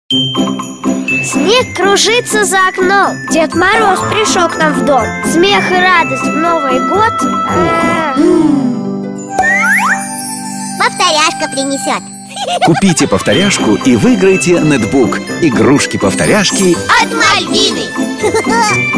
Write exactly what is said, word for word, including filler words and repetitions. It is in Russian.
Снег кружится за окном. Дед Мороз пришел к нам в дом. Смех и радость в Новый год. Повторяшка принесет. Купите повторяшку и выиграйте нетбук. Игрушки-повторяшки от Мальвины.